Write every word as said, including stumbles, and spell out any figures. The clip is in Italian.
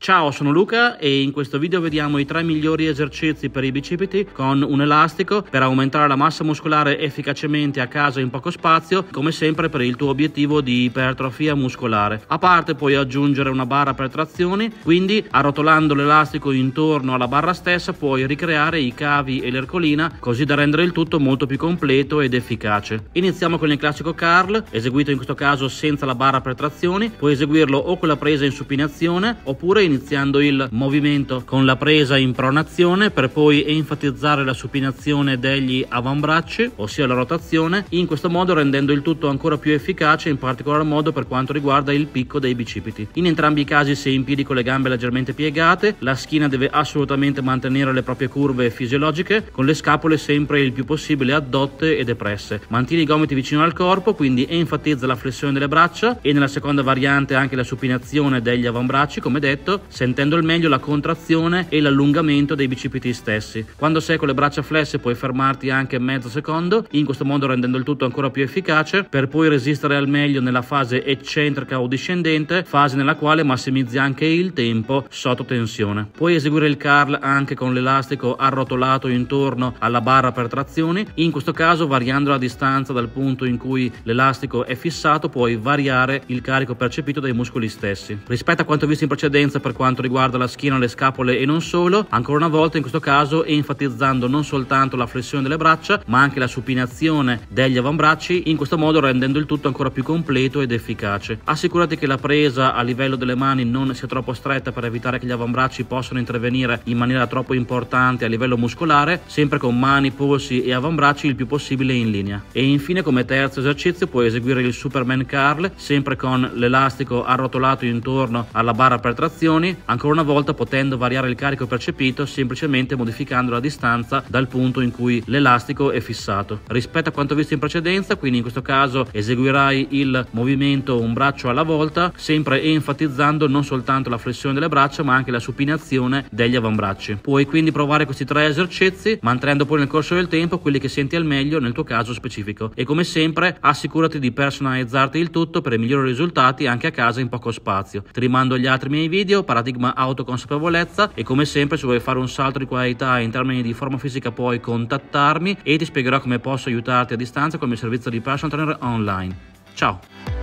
Ciao, sono Luca e in questo video vediamo i tre migliori esercizi per i bicipiti con un elastico per aumentare la massa muscolare efficacemente a casa in poco spazio, come sempre per il tuo obiettivo di ipertrofia muscolare. A parte puoi aggiungere una barra per trazioni, quindi arrotolando l'elastico intorno alla barra stessa puoi ricreare i cavi e l'ercolina, così da rendere il tutto molto più completo ed efficace. Iniziamo con il classico curl, eseguito in questo caso senza la barra per trazioni. Puoi eseguirlo o con la presa in supinazione oppure iniziando il movimento con la presa in pronazione per poi enfatizzare la supinazione degli avambracci, ossia la rotazione, in questo modo rendendo il tutto ancora più efficace, in particolar modo per quanto riguarda il picco dei bicipiti. In entrambi i casi sei in piedi con le gambe leggermente piegate, la schiena deve assolutamente mantenere le proprie curve fisiologiche, con le scapole sempre il più possibile addotte e depresse. Mantieni i gomiti vicino al corpo, quindi enfatizza la flessione delle braccia e nella seconda variante anche la supinazione degli avambracci, come detto, sentendo al meglio la contrazione e l'allungamento dei bicipiti stessi. Quando sei con le braccia flesse puoi fermarti anche mezzo secondo, in questo modo rendendo il tutto ancora più efficace, per poi resistere al meglio nella fase eccentrica o discendente, fase nella quale massimizzi anche il tempo sotto tensione. Puoi eseguire il curl anche con l'elastico arrotolato intorno alla barra per trazioni, in questo caso variando la distanza dal punto in cui l'elastico è fissato puoi variare il carico percepito dai muscoli stessi. Rispetto a quanto visto in precedenza per quanto riguarda la schiena, le scapole e non solo, ancora una volta in questo caso enfatizzando non soltanto la flessione delle braccia ma anche la supinazione degli avambracci, in questo modo rendendo il tutto ancora più completo ed efficace. Assicurati che la presa a livello delle mani non sia troppo stretta per evitare che gli avambracci possano intervenire in maniera troppo importante a livello muscolare, sempre con mani, polsi e avambracci il più possibile in linea. E infine, come terzo esercizio, puoi eseguire il Superman curl sempre con l'elastico arrotolato intorno alla barra per trazioni, ancora una volta potendo variare il carico percepito semplicemente modificando la distanza dal punto in cui l'elastico è fissato. Rispetto a quanto visto in precedenza, quindi in questo caso eseguirai il movimento un braccio alla volta, sempre enfatizzando non soltanto la flessione delle braccia ma anche la supinazione degli avambracci. Puoi quindi provare questi tre esercizi mantenendo poi nel corso del tempo quelli che senti al meglio nel tuo caso specifico, e come sempre assicurati di personalizzarti il tutto per i migliori risultati anche a casa in poco spazio. Ti rimando agli altri miei video, Paradigma Autoconsapevolezza, e come sempre se vuoi fare un salto di qualità in termini di forma fisica puoi contattarmi e ti spiegherò come posso aiutarti a distanza con il mio servizio di personal trainer online. Ciao!